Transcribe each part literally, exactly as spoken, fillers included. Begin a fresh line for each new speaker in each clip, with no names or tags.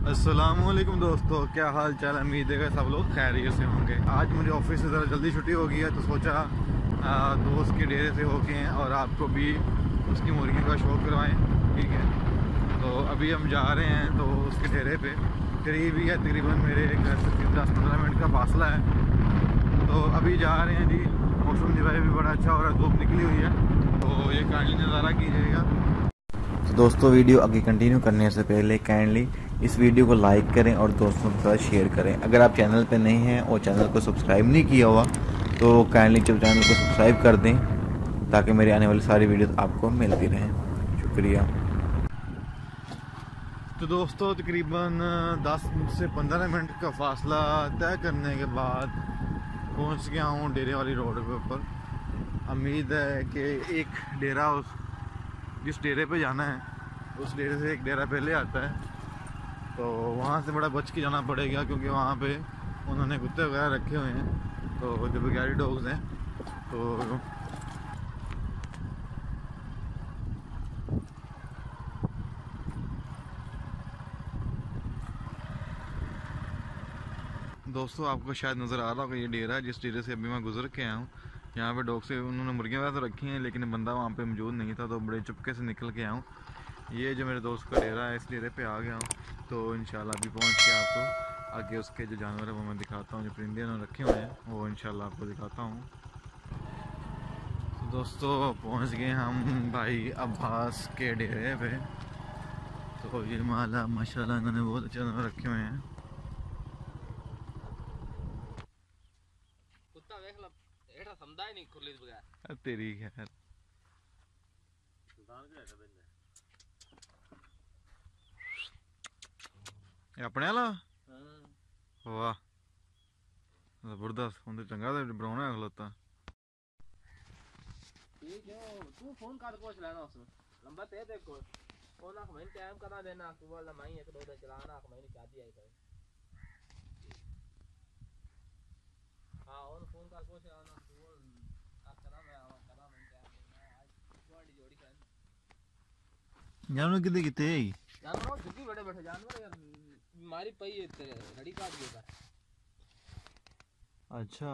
अस्सलामुअलैकुम दोस्तों, क्या हाल चाल। उम्मीद है कि सब लोग खैरियत से होंगे। आज मुझे ऑफिस से ज़रा जल्दी छुट्टी हो गई है तो सोचा आ, दोस्त के डेरे से होके हैं और आपको भी उसकी मुर्गियों का शौक़ करवाएं। ठीक है, तो अभी हम जा रहे हैं तो उसके डेरे पे करीब ही है, तकरीबन मेरे घर से दस पंद्रह मिनट का फासला है। तो अभी जा रहे हैं जी। मौसम जो है भी बड़ा अच्छा हो रहा है, धूप निकली हुई है, तो ये काइंडली नज़ारा कीजिएगा।
तो दोस्तों, वीडियो आगे कंटिन्यू करने से पहले काइंडली इस वीडियो को लाइक करें और दोस्तों के साथ शेयर करें। अगर आप चैनल पे नए हैं और चैनल को सब्सक्राइब नहीं किया हुआ तो काइंडली चैनल को सब्सक्राइब कर दें ताकि मेरी आने वाली सारी वीडियोस आपको मिलती रहें। शुक्रिया।
तो दोस्तों, तकरीबन दस से पंद्रह मिनट का फासला तय करने के बाद पहुंच गया हूँ डेरे वाली रोड के ऊपर। उम्मीद है कि एक डेरा उस जिस डेरे पे जाना है उस डेरे से एक डेरा पहले आता है, तो वहाँ से बड़ा बच के जाना पड़ेगा क्योंकि वहाँ पे उन्होंने कुत्ते वगैरह रखे हुए हैं, तो जो बिगाड़ी डॉग्स हैं। तो दोस्तों, आपको शायद नज़र आ रहा होगा ये डेरा है जिस डेरे से अभी मैं गुजर के आया हूँ। यहाँ पे डॉग से उन्होंने मुर्गियाँ वगैरह तो रखी हैं लेकिन बंदा वहाँ पे मौजूद नहीं था, तो बड़े चुपके से निकल के आया हूँ। ये जो मेरे दोस्त का डेरा है, इस डेरे पे आ गया हूँ। तो इंशाल्लाह अभी पहुँच के आपको आगे उसके जो जानवर है वो मैं दिखाता हूँ, जो परिंदे उन्होंने रखे हुए हैं वो इंशाल्लाह आपको दिखाता हूँ। तो दोस्तों, पहुँच गए हम भाई अब्बास के डेरे पे। तो ये माला माशाल्लाह इन्होंने बहुत अच्छे जानवर रखे हुए हैं। तेरी खैर अपने वाला वाह जबरदस्त। उन्हें चंगा तो बनाना है खलोता।
तू फोन कर पूछ लेना उसमें लंबा ते देखो ओ ना मैं टाइम करा देना तू वाला मैं एक दो दिन चलाना मैंने शादी आई करे। हां और फोन कर पूछ लेना तू करा मैं आवा करा मैं टाइम देना आज तुम्हारी जोड़ी कर
जानवर कितने कितने
जानवर झुकी बड़े बैठे जानवर यार बीमारी पई है तेरे रड़ी काट दिया।
अच्छा,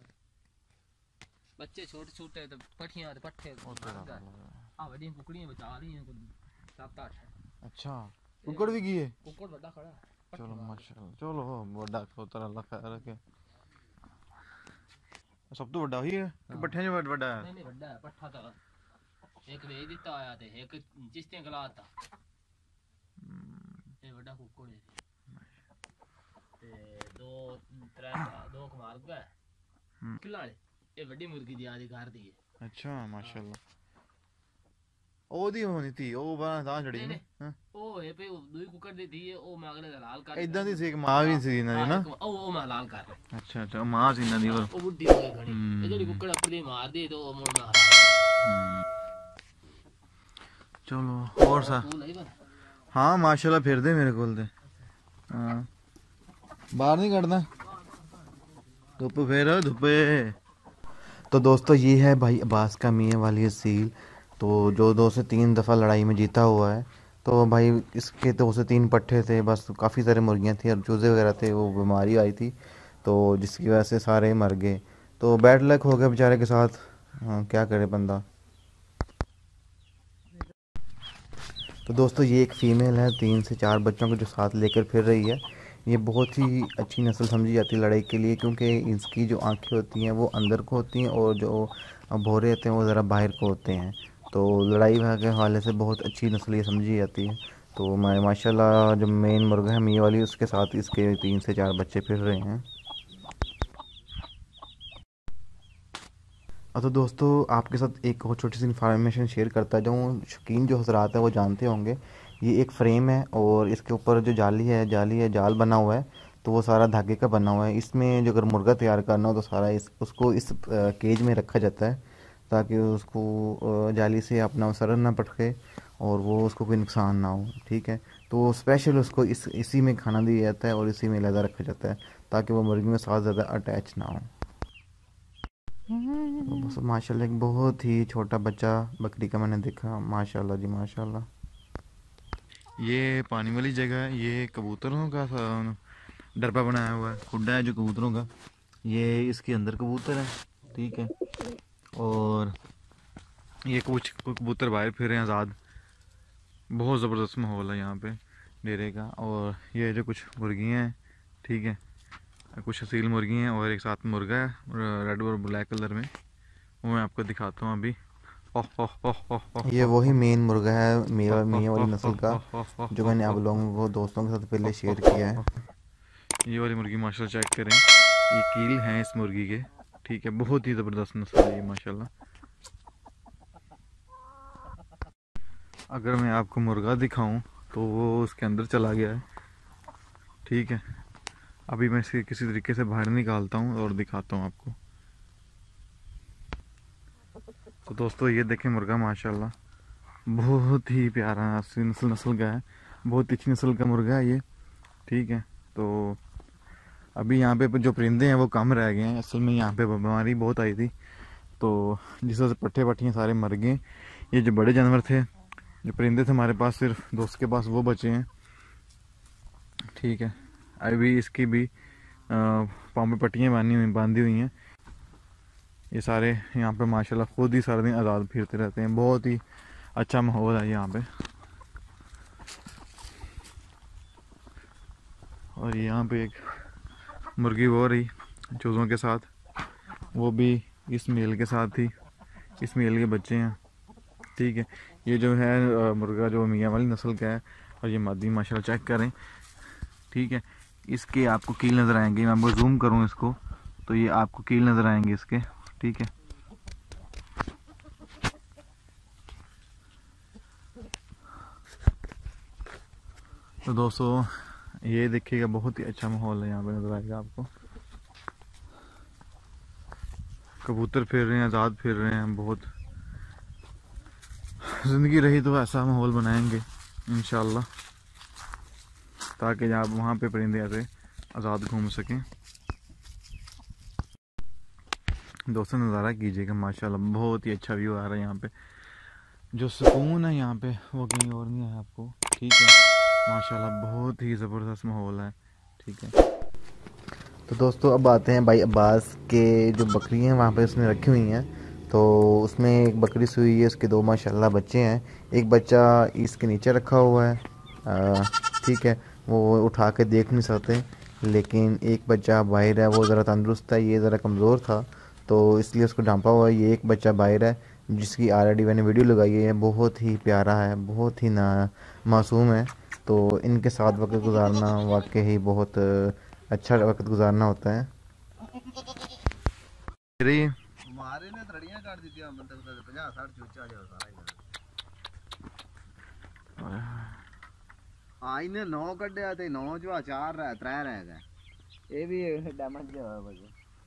बच्चे छोटे छोटे तो पठियां पट्ठे आ बड़ी कुकड़ियां बचा रही हैं सात आठ।
अच्छा, कुकड़ भी की है।
कुकड़ बड़ा खड़ा।
चलो माशाल्लाह, चलो बड़ा खोतर अल्लाह खैर रखे। सब तो बड़ा ही है कि पट्ठे जो बड़ा है?
नहीं नहीं बड़ा है पट्ठा तो एक वेच दिता आया थे एक चिश्तियां गला था ये बड़ा कुकड़ है ते दो त्रै दो कमाल गए किला ये बड़ी मुर्गी दी आदि कर दी है।
अच्छा माशाल्लाह। ओदी होनी थी ओ बाहर दां चढ़ी ना। हां
ओ है पे दूई कुकर दी थी ओ मैं अगले लाल कर
इदां दी सी एक मां भी सी ना ना।
ओ ओ मैं लाल कर।
अच्छा अच्छा मां सी ना दी और
ओ बुड्ढी हो गई घणी ये जेडी कुकर अपनी मार दी तो ओ मुड़ में हरा।
चलो और सा हां माशाल्लाह फिर दे मेरे कोल दे। हां बाहर नहीं कटदा धुप फिर धुपे।
तो दोस्तों, ये है भाई अब्बास का मियाँ वाली असील, तो जो दो से तीन दफ़ा लड़ाई में जीता हुआ है। तो भाई इसके दो से तीन पट्ठे थे, बस काफ़ी सारे मुर्गियाँ थी और चूज़े वगैरह थे, वो बीमारी आई थी तो जिसकी वजह से सारे मर गए। तो बैड लक हो गया बेचारे के साथ। हाँ, क्या करे बंदा। तो दोस्तों, ये एक फ़ीमेल है, तीन से चार बच्चों को जो साथ लेकर फिर रही है। ये बहुत ही अच्छी नस्ल समझी जाती है लड़ाई के लिए क्योंकि इसकी जो आंखें होती हैं वो अंदर को होती हैं और जो भौरे होते हैं वो ज़रा बाहर को होते हैं। तो लड़ाई के हवाले से बहुत अच्छी नस्ल ये समझी जाती है। तो मैं माशाल्लाह जो मेन मुर्गा है मियाँ वाली उसके साथ इसके तीन से चार बच्चे फिर रहे हैं। तो दोस्तों, आपके साथ एक और छोटी सी इन्फॉर्मेशन शेयर करता जाऊँ। शौकीन जो हजरात है वो जानते होंगे, ये एक फ्रेम है और इसके ऊपर जो जाली है जाली है जाल बना हुआ है, तो वो सारा धागे का बना हुआ है। इसमें जो अगर मुर्गा तैयार करना हो तो सारा इस उसको इस केज में रखा जाता है ताकि उसको जाली से अपना सर ना पटके और वो उसको कोई नुकसान ना हो। ठीक है, तो स्पेशल उसको इस इसी में खाना दिया जाता है और इसी में लगा रखा जाता है ताकि वो मुर्गी में साथ ज़्यादा अटैच ना हो। तो माशाल्लाह एक बहुत ही छोटा बच्चा बकरी का मैंने देखा, माशाल्लाह जी माशाल्लाह।
ये पानी वाली जगह है, ये कबूतरों का डरपा बनाया हुआ है, खुड्डा है जो कबूतरों का, ये इसके अंदर कबूतर है, ठीक है। और ये कुछ कबूतर बाहर फिर रहे हैं आज़ाद। बहुत ज़बरदस्त माहौल है यहाँ पे डेरे का। और ये जो कुछ मुर्गियाँ हैं, ठीक है, कुछ असील मुर्गी हैं और एक साथ मुर्गा है रेड और ब्लैक कलर में, वो मैं आपको दिखाता हूँ अभी। ओह ओह ओह ओह ओह
ये वही मेन मुर्गा है मियाँ मियाँ वाली नस्ल का, जो मैंने आप लोगों को दोस्तों के साथ पहले शेयर किया है।
ये वाली मुर्गी माशाल्लाह चेक करें, ये कील हैं इस मुर्गी के, ठीक है, बहुत ही ज़बरदस्त नस्ल है ये माशाल्लाह। अगर मैं आपको मुर्गा दिखाऊं तो वो उसके अंदर चला गया है, ठीक है। अभी मैं इसे किसी तरीके से बाहर निकालता हूं और दिखाता हूं आपको। तो दोस्तों ये देखें मुर्गा माशाल्लाह बहुत ही प्यारा अस्सी नस्ल नस्ल का है, बहुत अच्छी नस्ल का मुर्गा है ये, ठीक है। तो अभी यहाँ पे जो परिंदे हैं वो कम रह गए हैं, असल में यहाँ पे बीमारी बहुत आई थी, तो जिस वजह से पट्टे पट्टियाँ सारे मर गए। ये जो बड़े जानवर थे, जो परिंदे थे हमारे पास, सिर्फ दोस्त के पास वो बचे हैं, ठीक है। अभी इसकी भी पाँव में पट्टियाँ बांधी हुई बांधी हुई हैं। ये सारे यहाँ पे माशाल्लाह खुद ही सारा दिन आज़ाद फिरते रहते हैं, बहुत ही अच्छा माहौल है यहाँ पे। और यहाँ पे एक मुर्गी वो रही चूज़ों के साथ, वो भी इस मेल के साथ ही, इस मेल के बच्चे हैं, ठीक है। ये जो है मुर्गा जो मियाँ वाली नस्ल का है, और ये मादी माशाल्लाह चेक करें, ठीक है। इसके आपको कील नज़र आएंगे, मैं आपको जूम करूँ इसको तो ये आपको कील नज़र आएंगे इसके, ठीक है। तो दोस्तों ये देखिएगा बहुत ही अच्छा माहौल है यहाँ पे, नज़र आएगा आपको। कबूतर फिर रहे हैं, आज़ाद फिर रहे हैं, बहुत ज़िंदगी रही तो ऐसा माहौल बनाएंगे इंशाल्लाह, ताकि आप वहाँ पे परिंदे ऐसे आज़ाद घूम सकें। दोस्तों नज़ारा कीजिएगा माशाल्लाह, बहुत ही अच्छा व्यू आ रहा है यहाँ पे। जो सुकून है यहाँ पे वो कहीं और नहीं है आपको, ठीक है। माशाल्लाह बहुत ही ज़बरदस्त माहौल है, ठीक है।
तो दोस्तों अब आते हैं भाई अब्बास के जो बकरी हैं वहाँ पे उसने रखी हुई हैं। तो उसमें एक बकरी सुई है, उसके दो माशाल्लाह बच्चे हैं। एक बच्चा इसके नीचे रखा हुआ है, ठीक है, वो उठा के देख नहीं सकते, लेकिन एक बच्चा बाहर है, वो ज़रा तंदुरुस्त है, ये ज़रा कमज़ोर था तो इसलिए उसको ढांपा हुआ है। ये एक बच्चा बाहर है जिसकी ऑलरेडी मैंने वीडियो लगाई है, बहुत ही प्यारा है, बहुत ही ना मासूम है। तो इनके साथ वक्त गुजारना वाकई ही बहुत अच्छा वक्त गुजारना होता है।
हमारे ने तड़ियां काट दी थी मतलब पचास साठ चूचा जो सारा हाँ इन्हें नौ कड्ढे थे, नौ जो चार रह त्रै रह गए, ये भी डैमेज जो है।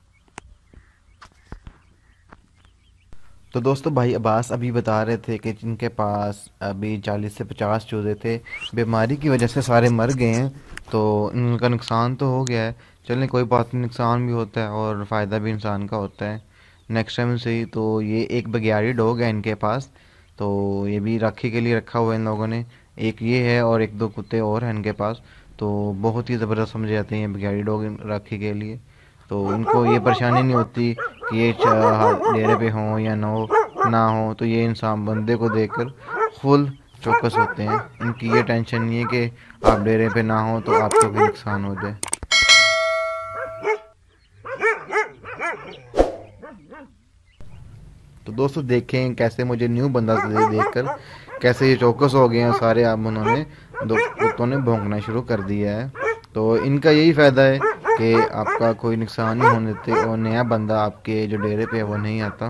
तो दोस्तों भाई अब्बास अभी बता रहे थे कि जिनके पास अभी चालीस से पचास चूज़े थे, बीमारी की वजह से सारे मर गए हैं, तो उनका नुकसान तो हो गया है। चलें कोई बात नहीं, नुकसान भी होता है और फ़ायदा भी इंसान का होता है नेक्स्ट टाइम से ही। तो ये एक बगियाड़ी डॉग है इनके पास, तो ये भी राखी के लिए रखा हुआ है इन लोगों ने। एक ये है और एक दो कुत्ते और हैं इनके पास, तो बहुत ही ज़बरदस्त समझे जाते हैं बगियाड़ी डॉग राखी के लिए। तो इनको ये परेशानी नहीं होती कि ये डेरे पे हों या ना हो ना हो, तो ये इंसान बंदे को देखकर फुल चौकस होते हैं। इनकी ये टेंशन नहीं है कि आप डेरे पे ना हो तो आपको भी नुकसान हो जाए। तो दोस्तों देखें कैसे मुझे न्यू बंदा देखकर कैसे ये चौकस हो गए हैं सारे। अब उन्होंने दो कुत्तों ने भौंकना शुरू कर दिया है। तो इनका यही फ़ायदा है कि आपका कोई नुकसान नहीं होने देते और नया बंदा आपके जो डेरे पे है वो नहीं आता।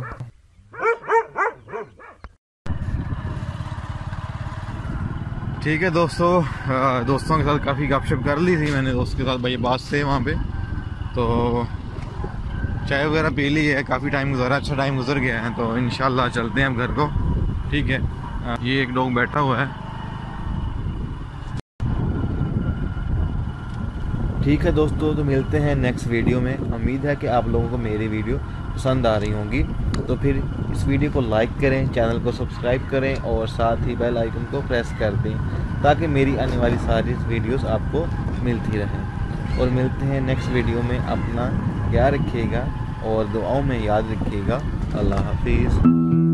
ठीक है दोस्तों, दोस्तों के साथ काफ़ी गपशप कर ली थी मैंने दोस्त के साथ भाई बात से वहाँ पे, तो चाय वगैरह पी ली है, काफ़ी टाइम गुजारा, अच्छा टाइम गुजर गया है। तो इंशाल्लाह चलते हैं अब घर को, ठीक है। ये एक डॉग बैठा हुआ है।
ठीक है दोस्तों, तो मिलते हैं नेक्स्ट वीडियो में। उम्मीद है कि आप लोगों को मेरी वीडियो पसंद आ रही होंगी। तो फिर इस वीडियो को लाइक करें, चैनल को सब्सक्राइब करें और साथ ही बेल आइकन को प्रेस कर दें ताकि मेरी आने वाली सारी वीडियोस आपको मिलती रहें। और मिलते हैं नेक्स्ट वीडियो में। अपना ख्याल रखिएगा और दुआओं में याद रखिएगा। अल्लाह हाफिज़।